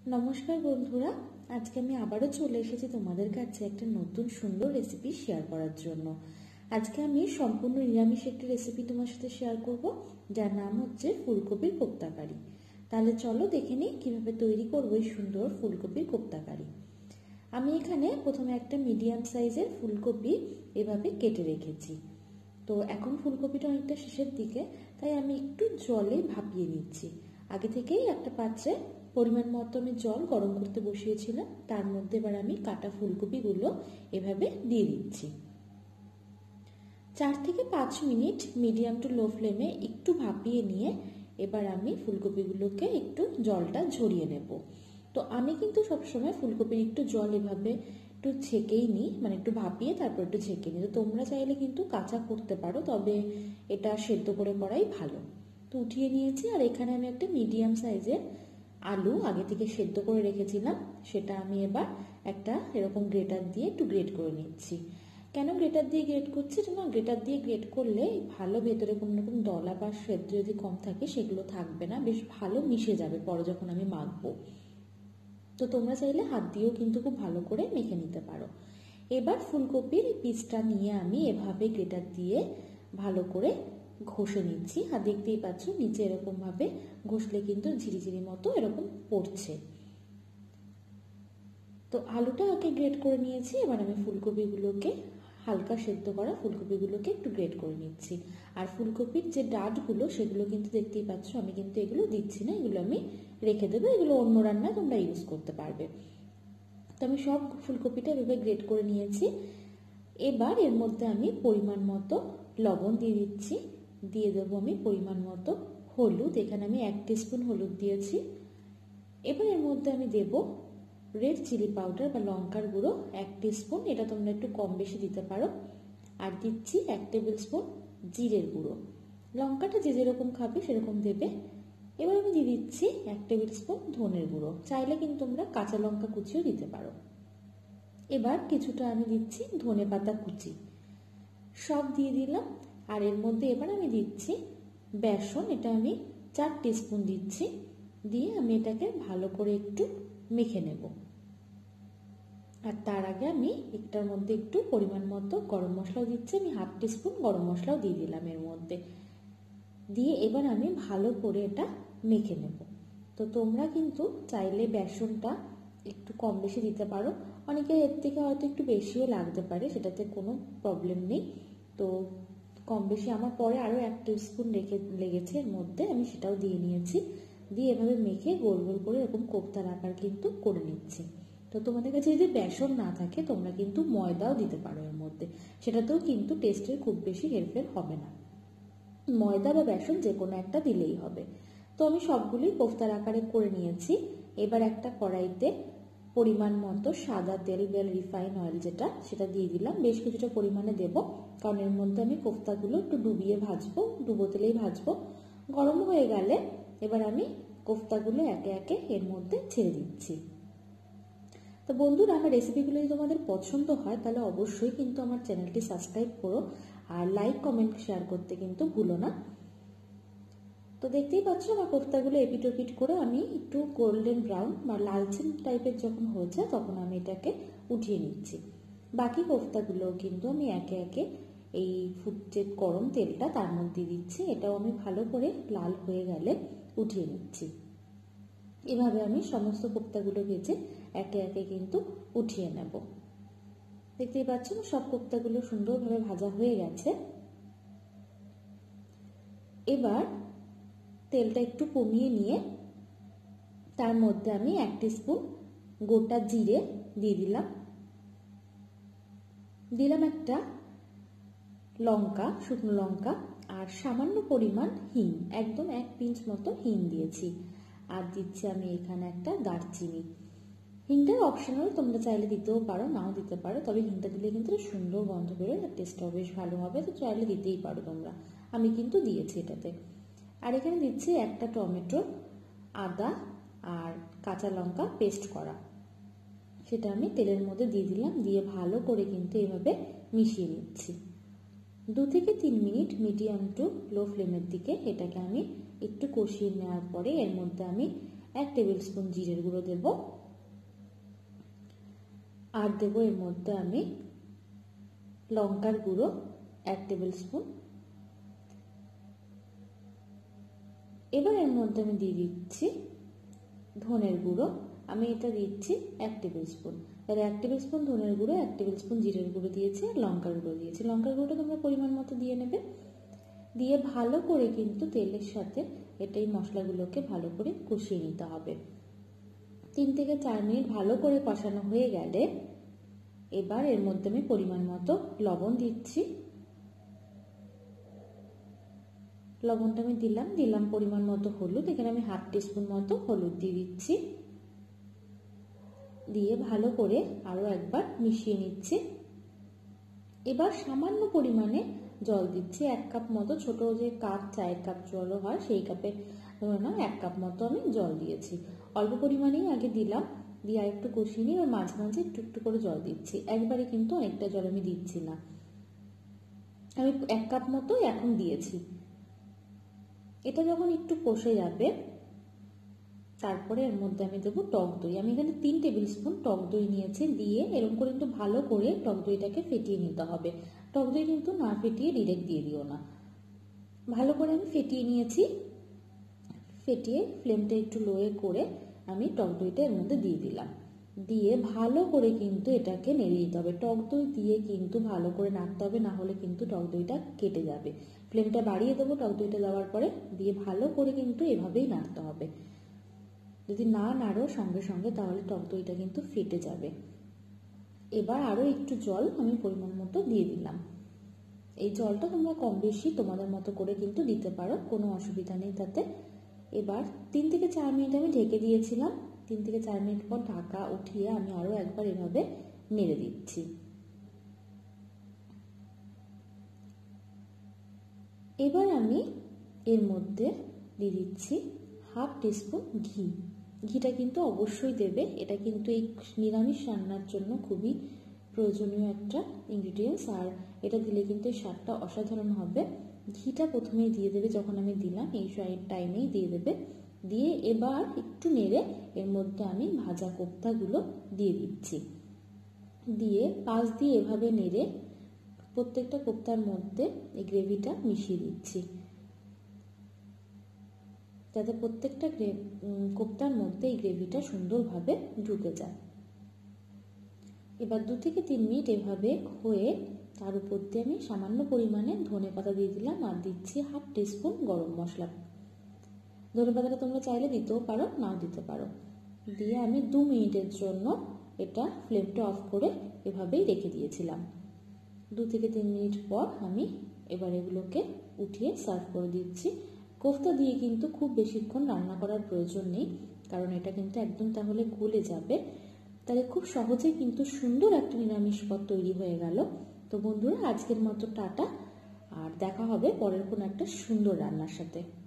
নমস্কার বন্ধুরা, আজকে আমি আবারও চলে এসেছি তোমাদের কাছে একটা নতুন সুন্দর রেসিপি শেয়ার করার জন্য। আজকে আমি সম্পূর্ণ নিরামিষ একটি রেসিপি তোমার সাথে শেয়ার করব, যার নাম হচ্ছে ফুলকপির কোপ্তা কারি। তাহলে চলো দেখে নিই কিভাবে তৈরি করবো এই সুন্দর ফুলকপির কোপ্তা কারি। আমি এখানে প্রথমে একটা মিডিয়াম সাইজের ফুলকপি এভাবে কেটে রেখেছি। তো এখন ফুলকপিটা অনেকটা শেষের দিকে, তাই আমি একটু জলে ভাপিয়ে নিচ্ছি। আগে থেকেই একটা পাত্রে পরিমাণ মতো আমি জল গরম করতে বসিয়েছিলাম, তার মধ্যে এবার আমি কাটা ফুলকপিগুলো এভাবে দিয়ে দিচ্ছি। 4 থেকে 5 মিনিট মিডিয়াম টু লো ফ্লেমে একটু ভাপিয়ে নিয়ে এবার আমি ফুলকপিগুলোকে একটু জলটা ঝরিয়ে নেব। তো আমি কিন্তু সবসময় ফুলকপির একটু জল এভাবে একটু ছেঁকেই নিই, মানে একটু ভাপিয়ে তারপর একটু ছেঁকে নিই। তো তোমরা চাইলে কিন্তু কাঁচা করতে পারো, তবে এটা সেদ্ধ করে করাই ভালো। তো উঠিয়ে নিয়েছি, আর এখানে আমি একটা মিডিয়াম সাইজের আলু আগে থেকে সেদ্ধ করে রেখেছিলাম, সেটা আমি এবার একটা এরকম গ্রেটার দিয়ে একটু গ্রেট করে নিচ্ছি। কেন গ্রেটার দিয়ে গ্রেট করছি? না, গ্রেটার দিয়ে গ্রেট করলে ভালো ভেতরে কোনো রকম দলা বা সেদ্ধ যদি কম থাকে সেগুলো থাকবে না, বেশ ভালো মিশে যাবে পরে যখন আমি মাখবো। তো তোমরা চাইলে হাত দিয়েও কিন্তু খুব ভালো করে মেখে নিতে পারো। এবার ফুলকপির পিসটা নিয়ে আমি এভাবে গ্রেটার দিয়ে ভালো করে ঘষে নিচ্ছি। আর দেখতেই পাচ্ছ নিচে এরকম ভাবে ঘষলে কিন্তু ঝিরিঝিরি মতো এরকম পড়ছে। তো আলুটা আগে গ্রেট করে নিয়েছি, এবার আমি ফুলকপিগুলোকে হালকা সেদ্ধ করা ফুলকপিগুলোকে একটু গ্রেট করে নিচ্ছি। আর ফুলকপির যে ডাঁটগুলো সেগুলো কিন্তু দেখতেই পাচ্ছ, আমি কিন্তু এগুলো দিচ্ছি না, এগুলো আমি রেখে দেবো, এগুলো অন্য রান্নায় তোমরা ইউজ করতে পারবে। তো আমি সব ফুলকপিটা এভাবে গ্রেট করে নিয়েছি। এবার এর মধ্যে আমি পরিমাণ মতো লবণ দিয়ে দিচ্ছি, দিয়ে দেবো আমি পরিমাণ মতো হলুদ, এখানে আমি 1 টিস্পুন হলুদ দিয়েছি। এবার এর মধ্যে আমি দেব রেড চিলি পাউডার বা লঙ্কার গুঁড়ো 1 টিস্পুন, এটা তোমরা একটু কম বেশি দিতে পারো। আর দিচ্ছি 1 টেবিল স্পুন জিরের গুঁড়ো। লঙ্কাটা যে যেরকম খাবে সেরকম দেবে। এবার আমি দিয়ে দিচ্ছি 1 টেবিল স্পুন ধনের গুঁড়ো, চাইলে কিন্তু তোমরা কাঁচা লঙ্কা কুচিও দিতে পারো। এবার কিছুটা আমি দিচ্ছি ধনে পাতা কুচি, সব দিয়ে দিলাম। আর এর মধ্যে এবার আমি দিচ্ছি বেসন, এটা আমি 4 টিস্পুন দিচ্ছি, দিয়ে আমি এটাকে ভালো করে একটু মেখে নেব। আর তার আগে আমি এটার মধ্যে একটু পরিমাণ মতো গরম মশলাও দিচ্ছি, আমি 1/2 টিস্পুন গরম মশলাও দিয়ে দিলাম এর মধ্যে, দিয়ে এবার আমি ভালো করে এটা মেখে নেব। তো তোমরা কিন্তু চাইলে বেসনটা একটু কম বেশি দিতে পারো, অনেকে এর থেকে হয়তো একটু বেশিও লাগতে পারে, সেটাতে কোনো প্রবলেম নেই। তো কম বেশি আমার পরে আরও 1 টিস্পুন লেগেছে এর মধ্যে, আমি সেটাও দিয়ে নিয়েছি। দিয়ে এভাবে মেখে গোল গোল করে এরকম কোপ্তার আকার কিন্তু করে নিচ্ছি। তো তোমাদের কাছে যদি বেসন না থাকে তোমরা কিন্তু ময়দাও দিতে পারো এর মধ্যে, সেটাতেও কিন্তু টেস্টের খুব বেশি হেরফের হবে না। ময়দা বা বেসন যে কোনো একটা দিলেই হবে। তো আমি সবগুলোই কোফতার আকারে করে নিয়েছি। এবার একটা কড়াইতে পরিমাণ মতো সাদা তেল বা রিফাইন অয়েল যেটা, সেটা দিয়ে দিলাম, বেশ কিছুটা পরিমাণে দেব, কারণ এর মধ্যে আমি কোফতাগুলো একটু ডুবিয়ে ভাজবো, ডুবো তেলেই ভাজবো। গরম হয়ে গেলে এবার আমি কোফতাগুলো একে একে এর মধ্যে ছেড়ে দিচ্ছি। তো বন্ধুরা, আমার রেসিপিগুলো যদি তোমাদের পছন্দ হয় তাহলে অবশ্যই কিন্তু আমার চ্যানেলটি সাবস্ক্রাইব করো, আর লাইক কমেন্ট শেয়ার করতে কিন্তু ভুলো না। তো দেখতেই পাচ্ছ আমার কোফতাগুলো এপিট ওপিট করে আমি একটু গোল্ডেন ব্রাউন বা লালচে টাইপের যখন হয়েছে তখন আমি এটাকে উঠিয়ে নিচ্ছি। বাকি কোফতাগুলো কিন্তু আমি একে একে এই ফুটছে গরম তেলটা তার মধ্যে দিচ্ছি, এটাও আমি ভালো করে লাল হয়ে গেলে উঠিয়ে নিচ্ছি। এভাবে আমি সমস্ত কোফতাগুলো ভেজে একে একে কিন্তু উঠিয়ে নেব। দেখতেই পাচ্ছ সব কোফতাগুলো সুন্দরভাবে ভাজা হয়ে গেছে। এবার তেলটা একটু কমিয়ে নিয়ে তার মধ্যে আমি 1 টিস্পুন গোটা জিরে দিয়ে দিলাম, একটা লঙ্কা, শুকনো লঙ্কা, আর সামান্য পরিমাণ হিং, একদম 1 পিঞ্চ মতো হিং দিয়েছি। আর দিচ্ছি আমি এখানে একটা দারচিনি। হিংটা অপশনাল, তোমরা চাইলে দিতেও পারো, নাও দিতে পারো, তবে হিংটা দিলে কিন্তু সুন্দর গন্ধ বেরোয় আর টেস্টটাও বেশ ভালো হবে, তো চাইলে দিতেই পারো তোমরা, আমি কিন্তু দিয়েছি এটাতে। আর এখানে দিচ্ছি একটা টমেটো, আদা আর কাঁচা লঙ্কা পেস্ট করা, সেটা আমি তেলের মধ্যে দিয়ে দিলাম, দিয়ে ভালো করে কিন্তু এভাবে মিশিয়ে নিচ্ছি। 2 থেকে 3 মিনিট মিডিয়াম টু লো ফ্লেমের দিকে এটাকে আমি একটু কষিয়ে নেওয়ার পরে এর মধ্যে আমি 1 টেবিল স্পুন জিরের গুঁড়ো দেব, আর দেব এর মধ্যে আমি লঙ্কার গুঁড়ো 1 টেবিল স্পুন। এবার এর মধ্যে আমি দিয়ে দিচ্ছি ধনের গুঁড়ো, আমি এটা দিচ্ছি 1 টেবিল স্পুন। তাহলে 1 টেবিল স্পুন ধনের গুঁড়ো, 1 টেবিল স্পুন জিরের গুঁড়ো দিয়েছি, আর লঙ্কার গুঁড়ো দিয়েছি। লঙ্কার গুঁড়োটা তোমরা পরিমাণ মতো দিয়ে নেবে। দিয়ে ভালো করে কিন্তু তেলের সাথে এই মশলাগুলোকে ভালো করে কষিয়ে নিতে হবে। 3 থেকে 4 মিনিট ভালো করে কষানো হয়ে গেলে এবার এর মধ্যে আমি পরিমাণ মতো লবণ দিচ্ছি। লবণটা আমি দিলাম পরিমাণ মতো হলুদ, এখানে আমি 1/2 টিস্পুন মতো হলুদ দিয়ে দিচ্ছি। দিয়ে ভালো করে আরো একবার মিশিয়ে নিচ্ছি। এবার সামান্য পরিমাণে জল দিচ্ছি, 1 কাপ মতো, ছোট যে কাপ চায়ের কাপ জল হয় সেই কাপে ধরে নাও 1 কাপ মতো আমি জল দিয়েছি। অল্প পরিমাণেই আগে দিলাম, দিয়ে আর একটু কষিয়ে নিয়ে আর মাঝে মাঝে একটু একটু করে জল দিচ্ছি। একবারে কিন্তু অনেকটা জল আমি দিচ্ছি না, আমি 1 কাপ মতো এখন দিয়েছি। এটা যখন একটু কষে যাবে তারপরে এর মধ্যে আমি দেবো টক দই। আমি এখানে 3 টেবিল স্পুন টক দই নিয়েছি। দিয়ে এরকম করে একটু ভালো করে টক দইটাকে ফেটিয়ে নিতে হবে। টক দই কিন্তু না ফেটিয়ে ডিরেক্ট দিয়ে দিও না। ভালো করে আমি ফেটিয়ে নিয়েছি। ফেটিয়ে ফ্লেমটা একটু লোয়ে করে আমি টক দইটা এর মধ্যে দিয়ে দিলাম। দিয়ে ভালো করে কিন্তু এটাকে নেড়ে দিতে হবে। টক দই দিয়ে কিন্তু ভালো করে নাড়তে হবে, না হলে কিন্তু টক দইটা কেটে যাবে। ফ্লেমটা বাড়িয়ে দেবো টক দইটা দেওয়ার পরে, দিয়ে ভালো করে কিন্তু এভাবেই নাড়তে হবে। যদি না নাড়ো সঙ্গে সঙ্গে তাহলে টক দইটা কিন্তু ফেটে যাবে। এবার আরো একটু জল আমি পরিমাণ মতো দিয়ে দিলাম। এই জলটা তোমরা কম বেশি তোমাদের মতো করে কিন্তু দিতে পারো, কোনো অসুবিধা নেই তাতে। এবার 3 থেকে 4 মিনিট আমি ঢেকে দিয়েছিলাম। 3 থেকে 4 মিনিট পর ঢাকা উঠিয়ে আমি আরো একবার এভাবে নেড়ে দিচ্ছি। এবার আমি এর মধ্যে দিয়ে দিচ্ছি 1/2 টিস্পুন ঘি। ঘিটা কিন্তু অবশ্যই দেবে, এটা কিন্তু এই নিরামিষ রান্নার জন্য খুবই প্রয়োজনীয় একটা ইনগ্রিডিয়েন্টস, আর এটা দিলে কিন্তু স্বাদটা অসাধারণ হবে। ঘিটা প্রথমেই দিয়ে দেবে, যখন আমি দিলাম এই টাইমেই দিয়ে দেবে। দিয়ে এবার একটু নেড়ে এর মধ্যে আমি ভাজা কোপ্তাগুলো দিয়ে দিচ্ছি। দিয়ে পাশ দিয়ে এভাবে নেড়ে প্রত্যেকটা কোপ্তার মধ্যে এই গ্রেভিটা মিশিয়ে দিচ্ছি, যাতে প্রত্যেকটা কোপ্তার মধ্যে এই গ্রেভিটা সুন্দরভাবে ঢুকে যায়। এবার 2 থেকে 3 মিনিট এভাবে হয়ে তার উপর দিয়ে আমি সামান্য পরিমাণে ধনে পাতা দিয়ে দিলাম, আর দিচ্ছি 1/2 টিস্পুন গরম মশলা। ধনে পাতাটা তোমরা চাইলে দিতেও পারো, নাও দিতে পারো। দিয়ে আমি 2 মিনিটের জন্য এটা ফ্লেমটা অফ করে এভাবেই রেখে দিয়েছিলাম। 2 থেকে 3 মিনিট পর আমি এবার এগুলোকে উঠিয়ে সার্ভ করে দিচ্ছি। কোফতা দিয়ে কিন্তু খুব বেশিক্ষণ রান্না করার প্রয়োজন নেই, কারণ এটা কিন্তু একদম তাহলে গলে যাবে। তাহলে খুব সহজে কিন্তু সুন্দর একটা নিরামিষ পদ তৈরি হয়ে গেল। তো বন্ধুরা, আজকের মতো টাটা, আর দেখা হবে পরের কোনো একটা সুন্দর রান্নার সাথে।